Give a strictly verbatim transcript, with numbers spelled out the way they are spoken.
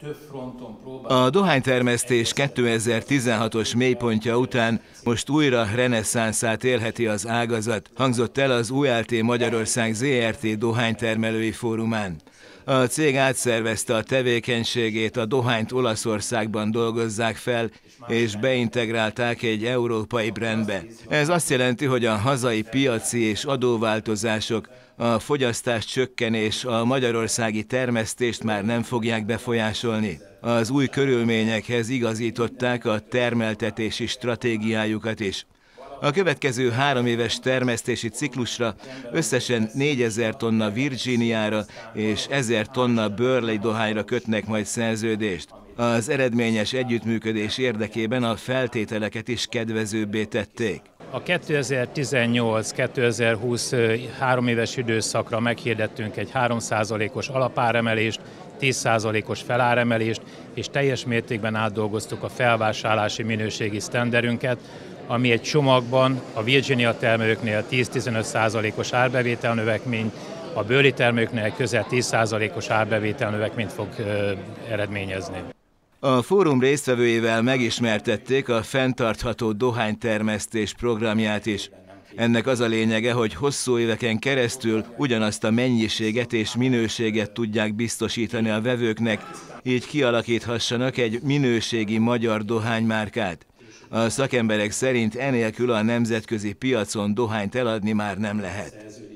A dohánytermesztés kétezer-tizenhatos mélypontja után most újra reneszánszát élheti az ágazat, hangzott el az u el té Magyarország zé er té dohánytermelői fórumán. A cég átszervezte a tevékenységét, a dohányt Olaszországban dolgozzák fel, és beintegrálták egy európai brandbe. Ez azt jelenti, hogy a hazai piaci és adóváltozások, a fogyasztás csökkenés, a magyarországi termesztést már nem fogják befolyásolni. Az új körülményekhez igazították a termeltetési stratégiájukat is. A következő három éves termesztési ciklusra összesen négyezer tonna Virginiára és ezer tonna Burley dohányra kötnek majd szerződést. Az eredményes együttműködés érdekében a feltételeket is kedvezőbbé tették. A kétezer-tizennyolc kétezer-húsz három éves időszakra meghirdettünk egy három százalékos alapáremelést, tíz százalékos feláremelést, és teljes mértékben átdolgoztuk a felvásárlási minőségi sztenderünket, ami egy csomagban a Virginia termelőknél tíz-tizenöt százalékos árbevételnövekmény, a Burley termelőknél közel tíz százalékos árbevételnövekményt fog ö, eredményezni. A fórum résztvevőivel megismertették a fenntartható dohánytermesztés programját is. Ennek az a lényege, hogy hosszú éveken keresztül ugyanazt a mennyiséget és minőséget tudják biztosítani a vevőknek, így kialakíthassanak egy minőségi magyar dohánymárkát. A szakemberek szerint enélkül a nemzetközi piacon dohányt eladni már nem lehet.